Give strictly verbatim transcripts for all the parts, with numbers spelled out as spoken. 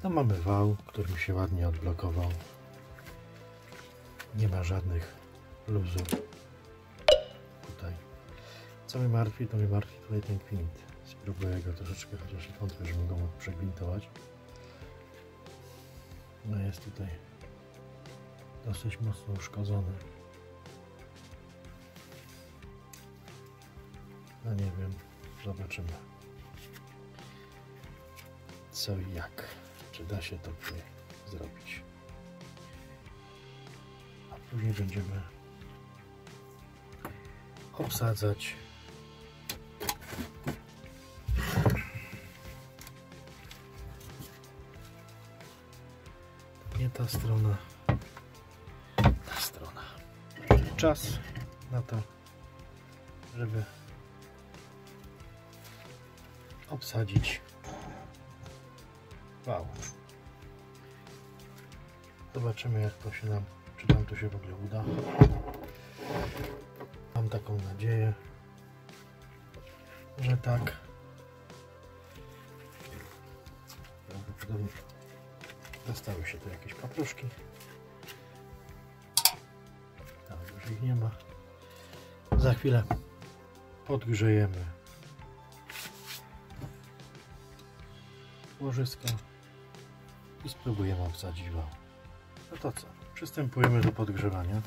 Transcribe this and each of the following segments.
No mamy wał, który mi się ładnie odblokował. Nie ma żadnych luzów tutaj. Co mnie martwi, to mnie martwi tutaj ten gwint. Spróbuję go troszeczkę, chociaż wątpię, żebym go mógł przegwintować. No jest tutaj dosyć mocno uszkodzony. No nie wiem, zobaczymy co i jak, czy da się to tutaj zrobić. A później będziemy obsadzać nie ta strona, ta strona. Czas na to, żeby obsadzić wał. Zobaczymy, jak to się nam, czy nam to się w ogóle uda. Mam taką nadzieję, że tak. Prawdopodobnie dostały się tu jakieś papruszki. Tam już ich nie ma. Za chwilę podgrzejemy łożysko i spróbujemy obsadzić wał. No to co? Przystępujemy do podgrzewania.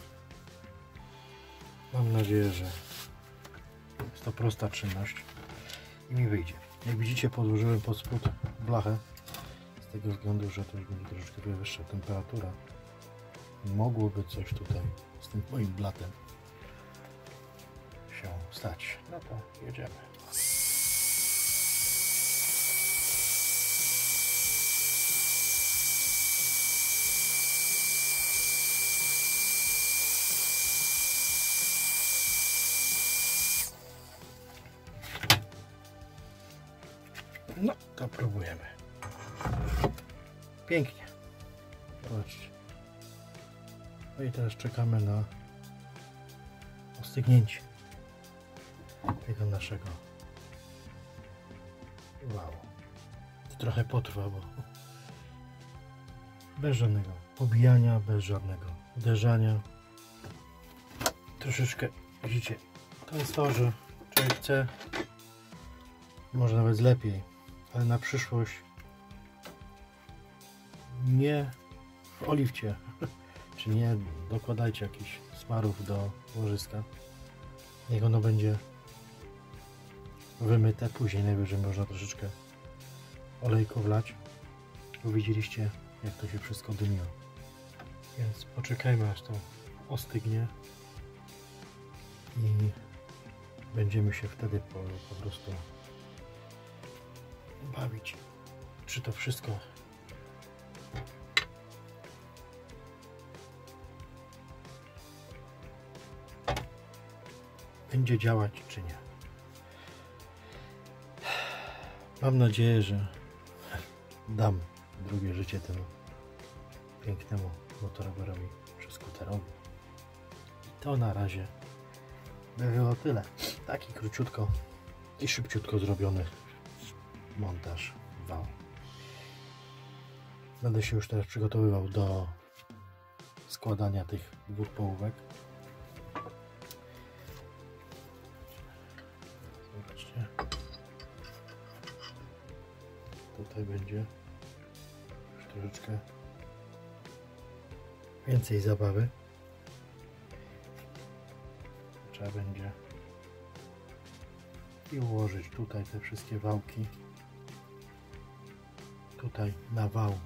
Mam nadzieję, że jest to prosta czynność i mi wyjdzie. Jak widzicie, podłożyłem pod spód blachę z tego względu, że to już będzie troszeczkę wyższa temperatura. Mogłoby coś tutaj z tym moim blatem się stać. No to jedziemy. No, to próbujemy. Pięknie. Zobaczcie. No i teraz czekamy na ostygnięcie tego naszego wału. To trochę potrwa, bo bez żadnego pobijania, bez żadnego uderzania. Troszeczkę, widzicie, to jest to, że człowiek chce, może nawet lepiej, ale na przyszłość nie w oliwcie, czy nie dokładajcie jakichś smarów do łożyska. Niech ono będzie wymyte, później najwyżej można troszeczkę olejku wlać, bo widzieliście, jak to się wszystko dymiło. Więc poczekajmy, aż to ostygnie i będziemy się wtedy po, po prostu bawić, czy to wszystko będzie działać, czy nie. Mam nadzieję, że dam drugie życie temu pięknemu motorowerowi czy skuterowi. I to na razie by było tyle. Taki króciutko i szybciutko zrobiony montaż wału. Będę się już teraz przygotowywał do składania tych dwóch połówek. Zobaczcie. Tutaj będzie już troszeczkę więcej zabawy. Trzeba będzie i ułożyć tutaj te wszystkie wałki. Tutaj na wał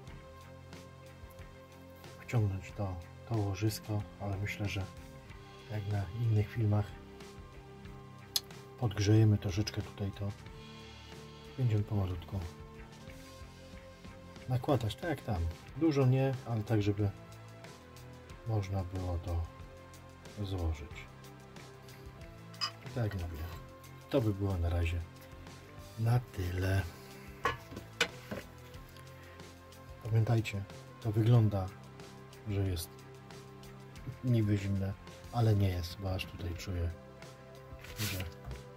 wciągnąć to, to łożysko, ale myślę, że jak na innych filmach podgrzejemy troszeczkę tutaj to, będziemy pomalutku nakładać, tak jak tam. Dużo nie, ale tak, żeby można było to złożyć. Tak jak mówię, to by było na razie na tyle. Pamiętajcie, to wygląda, że jest niby zimne, ale nie jest, bo aż tutaj czuję, że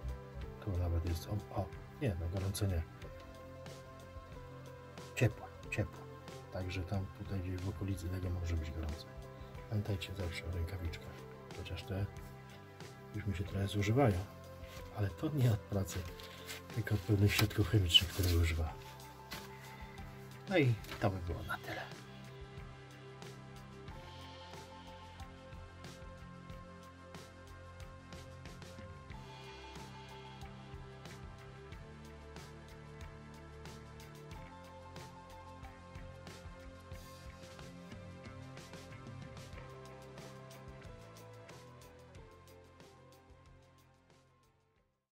tu nawet jest, o, o nie, no gorąco nie. Ciepłe, ciepło. Także tam tutaj gdzieś w okolicy tego może być gorąco. Pamiętajcie zawsze o rękawiczkach. Chociaż te już mi się trochę zużywają. Ale to nie od pracy, tylko od pewnych środków chemicznych, które używam. No i to by było na tyle.